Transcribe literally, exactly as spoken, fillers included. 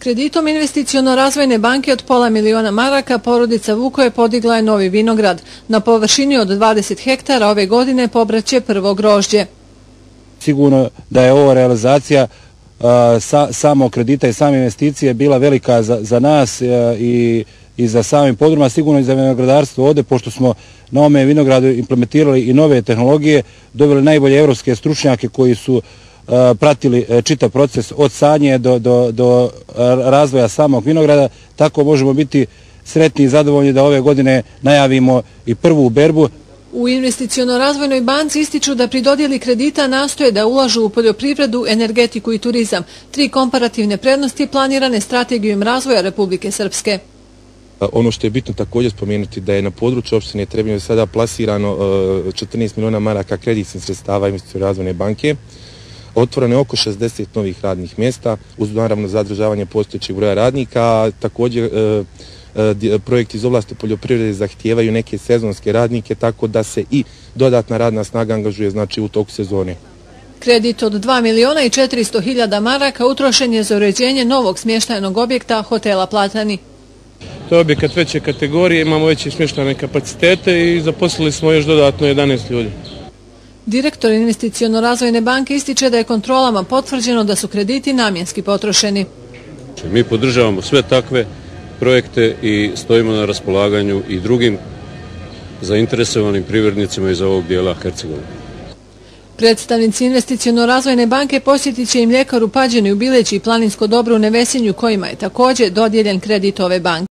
Kreditom Investiciono-razvojne banke od pola miliona maraka porodica Vukoje podigla je novi vinograd. Na površini od dvadeset hektara ove godine pobraće prvo grožđe. Sigurno da je ovo realizacija a, sa, samo kredita i same investicije bila velika za, za nas a, i, i za samim podrumima, sigurno i za vinogradarstvo ovdje, pošto smo na ovome vinogradu implementirali i nove tehnologije, doveli najbolje evropske stručnjake koji su pratili čitav proces od sadnje do, do, do razvoja samog vinograda. Tako možemo biti sretni i zadovoljni da ove godine najavimo i prvu berbu. U Investiciono-razvojnoj banci ističu da pri dodjeli kredita nastoje da ulažu u poljoprivredu, energetiku i turizam, tri komparativne prednosti planirane strategijom razvoja Republike Srpske. Ono što je bitno također spomenuti da je na području opštine Trebinje sada plasirano četrnaest miliona maraka kreditnih sredstava Investiciono-razvojne banke. Otvoreno je oko šezdeset novih radnih mjesta uz naravno zadržavanje postojećeg broja radnika. Također e, e, projekti iz oblasti poljoprivrede zahtijevaju neke sezonske radnike, tako da se i dodatna radna snaga angažuje znači u toku sezone. Kredit od dva miliona i četiristo hiljada maraka utrošen je za uređenje novog smještajnog objekta hotela Platani. To je objekat veće kategorije, imamo veće smještajne kapacitete i zaposlili smo još dodatno jedanaest ljudi. Direktor Investiciono-razvojne banke ističe da je kontrolama potvrđeno da su krediti namjenski potrošeni. Mi podržavamo sve takve projekte i stojimo na raspolaganju i drugim zainteresovanim privrednicima iz ovog dijela Hercegovine. Predstavnici Investiciono-razvojne banke posjetit će i mljekaru Pađene u Bileći i planinsko dobro u Nevesinju, kojima je također dodijeljen kredit ove banke.